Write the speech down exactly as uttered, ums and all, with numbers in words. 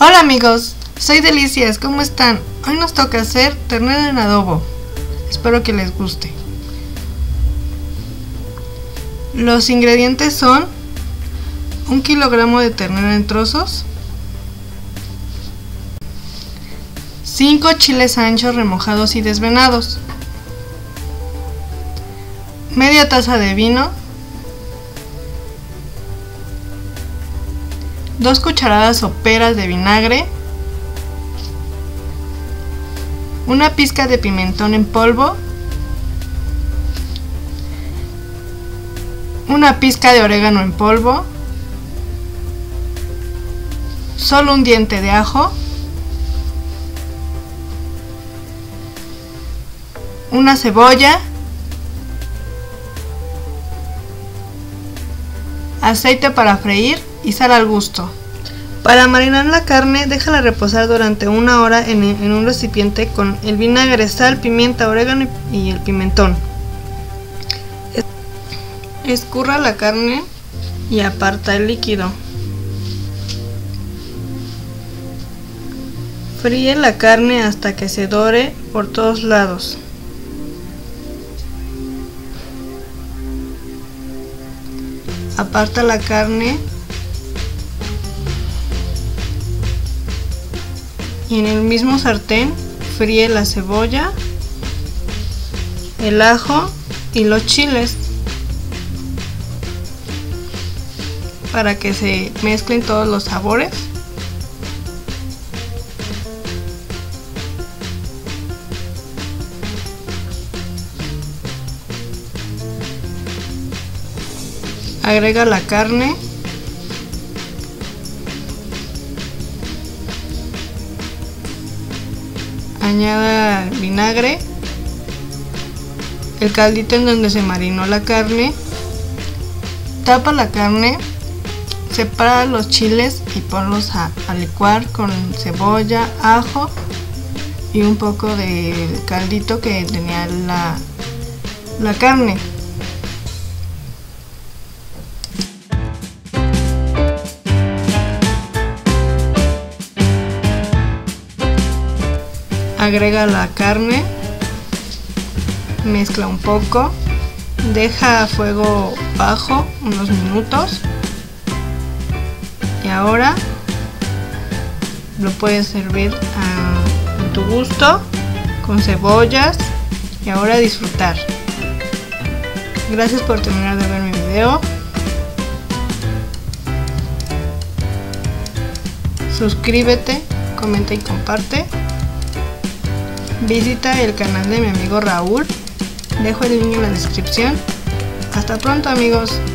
Hola amigos, soy Delicias, ¿cómo están? Hoy nos toca hacer ternera en adobo. Espero que les guste. Los ingredientes son un kilogramo de ternera en trozos, cinco chiles anchos remojados y desvenados, media taza de vino, dos cucharadas soperas de vinagre, una pizca de pimentón en polvo, una pizca de orégano en polvo, solo un diente de ajo, una cebolla, aceite para freír y sal al gusto. Para marinar la carne, déjala reposar durante una hora en, en un recipiente con el vinagre, sal, pimienta, orégano y el pimentón. Escurra la carne y aparta el líquido. Fríe la carne hasta que se dore por todos lados. Aparta la carne y en el mismo sartén fríe la cebolla, el ajo y los chiles para que se mezclen todos los sabores. Agrega la carne, añada el vinagre, el caldito en donde se marinó la carne, tapa la carne, separa los chiles y ponlos a, a licuar con cebolla, ajo y un poco de caldito que tenía la, la carne. Agrega la carne, mezcla un poco, deja a fuego bajo unos minutos y ahora lo puedes servir a, a tu gusto con cebollas y ahora disfrutar. Gracias por terminar de ver mi video. Suscríbete, comenta y comparte. Visita el canal de mi amigo Raúl, dejo el link en la descripción. Hasta pronto amigos.